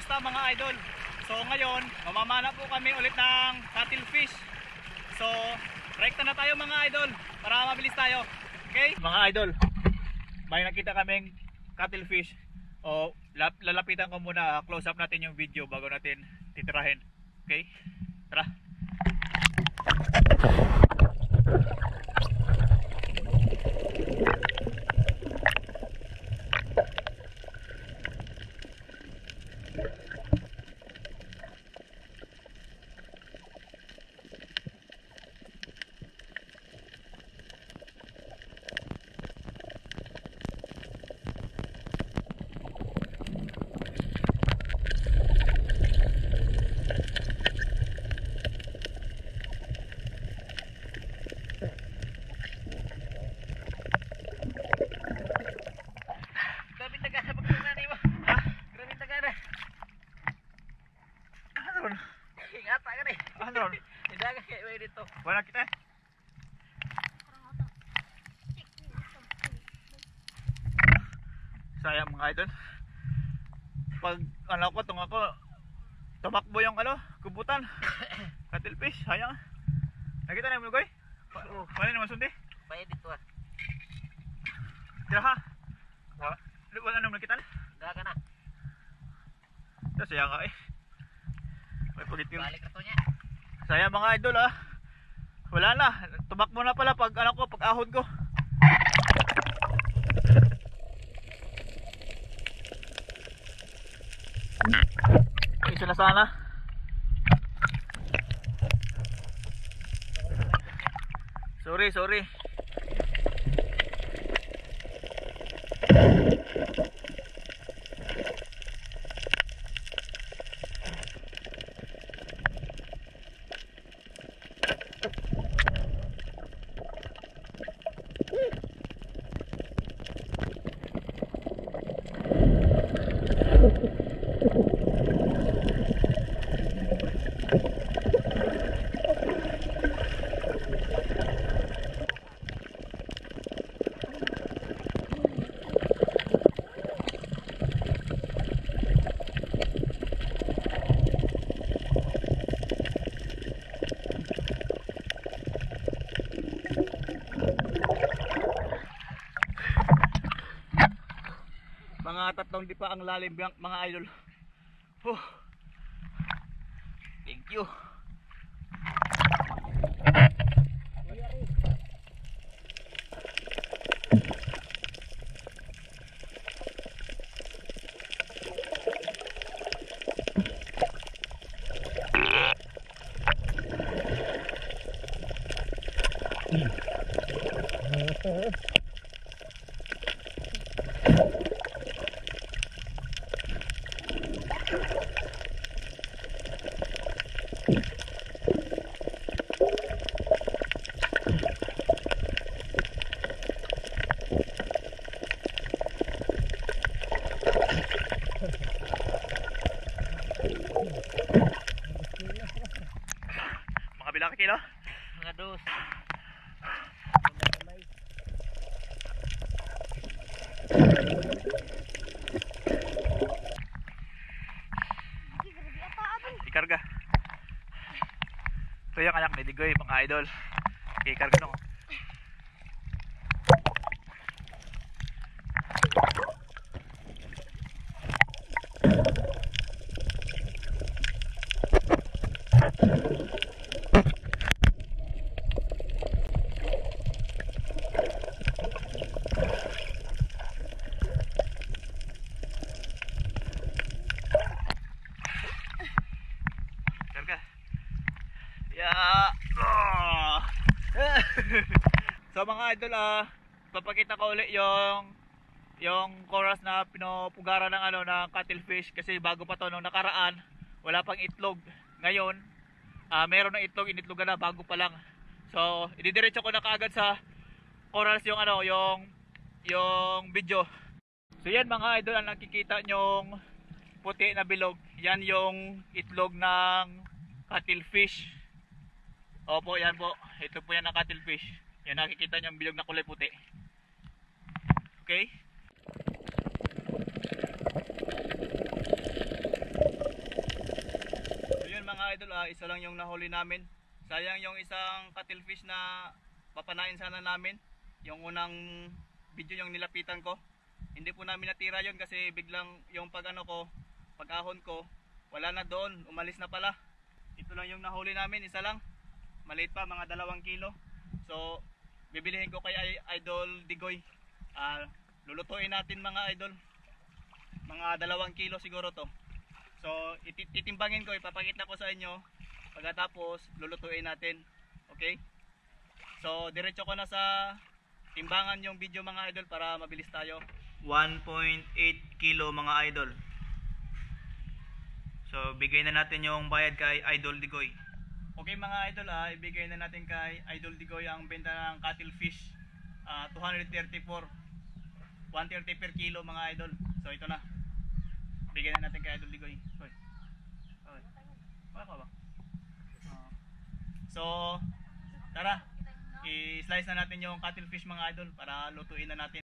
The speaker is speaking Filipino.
Kamusta mga idol? So ngayon, mamamana po kami ulit ng cuttlefish. So, rekta na tayo mga idol para mabilis tayo. Okay? Mga idol, may nakita kaming cuttlefish. O, lalapitan ko muna, close up natin yung video bago natin titirahin. Okay? Tara! Wala kita. Sayang mga idol. Pag ano ko, tung ako tumakbo yung kubutan. Cuttlefish, sayang. Nakita na mo Goy? Wala naman sundi. Pwede dito ah. Tira ha. Wala naman nakita. Daga na. Sayang ka eh. May pagitin. Balik na to niya. Sayang mga idol ah. Wala na, tumakbo na pala pag pag ahon ko. Isa na sana. Sorry. Mga 3 di pa ang lalim mga idol. Thank you. Mga bilang kilo? Mga 2. Ikarga. Ito yung anak ni Digoy mga idol. Ikarga nung. So mga idol, papakita ko ulit yung chorus na pinupugaran ng ng cuttlefish kasi bago pa to nung nakaraan wala pang itlog. Ngayon meron ng itlog, initlogan na bago pa lang. So ididiretso ko na kaagad sa chorus yung yung video. So yan mga idol, ang nakikita nyong puti na bilog, yan yung itlog ng cuttlefish. Opo, yan po. Ito po yan ang cuttlefish. Yan, nakikita nyo ang bilog na kulay puti. Okay? isa lang yung nahuli namin. Sayang yung isang cuttlefish na papanain sana namin. Yung unang video yung nilapitan ko. Hindi po namin natira yon kasi biglang yung pag-ahon ko, wala na doon, umalis na pala. Ito lang yung nahuli namin, isa lang. Maliit pa, mga 2 kilo. So, bibilihin ko kay Idol Digoy. Lulutuin natin mga idol. Mga 2 kilo siguro to. So, titimbangin ko, ipapakita ko sa inyo. Pagkatapos, lulutuin natin. Okay? So, diretso ko na sa timbangan yung video mga idol para mabilis tayo. 1.8 kilo mga idol. So, bigay na natin yung bayad kay Idol Digoy. Okay mga idol, ibigay na natin kay Idol Digoy ang benta ng cuttlefish. 234. 130 per kilo mga idol. So, ito na. Bigay na natin kay Idol Digoy. Hoy. Hoy. Wala ka ba? So, tara. I-slice na natin yung cuttlefish mga idol para lutuin na natin.